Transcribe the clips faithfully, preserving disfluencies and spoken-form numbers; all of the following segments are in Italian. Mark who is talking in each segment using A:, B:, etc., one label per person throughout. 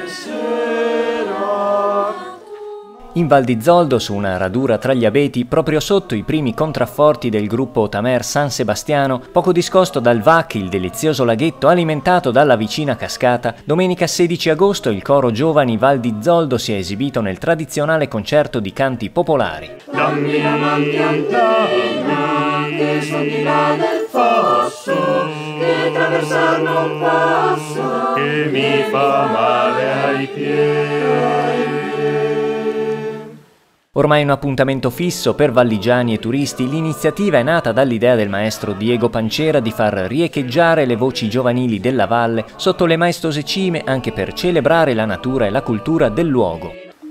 A: In Val di Zoldo, su una radura tra gli abeti, proprio sotto i primi contrafforti del gruppo Tamer San Sebastiano, poco discosto dal V A C, il delizioso laghetto alimentato dalla vicina cascata, domenica sedici agosto il coro Giovani Val di Zoldo si è esibito nel tradizionale concerto di canti popolari.
B: Dammi amanti antenna, che son di là del fosso, che traversar non posso, che mi fa male ai piedi.
A: Ormai un appuntamento fisso per valligiani e turisti, l'iniziativa è nata dall'idea del maestro Diego Pancera di far riecheggiare le voci giovanili della valle sotto le maestose cime, anche per celebrare la natura e la cultura del luogo.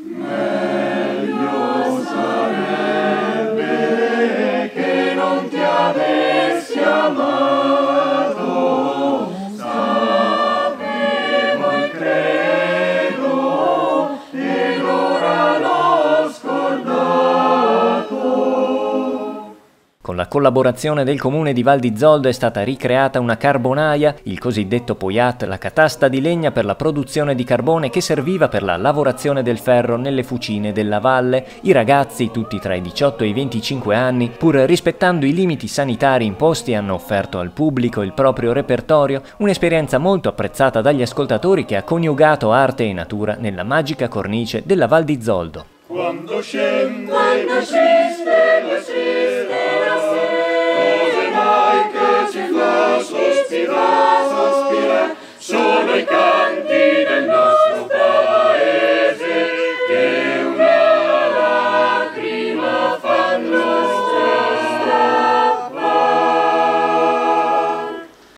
B: Meglio sarebbe che non ti avessi amato, sapevo e credo, ed ora l'ho
A: Con la collaborazione del comune di Val di Zoldo è stata ricreata una carbonaia, il cosiddetto poiat, la catasta di legna per la produzione di carbone che serviva per la lavorazione del ferro nelle fucine della valle. I ragazzi, tutti tra i diciotto e i venticinque anni, pur rispettando i limiti sanitari imposti, hanno offerto al pubblico il proprio repertorio, un'esperienza molto apprezzata dagli ascoltatori che ha coniugato arte e natura nella magica cornice della Val di Zoldo.
B: Quando scende, quando scende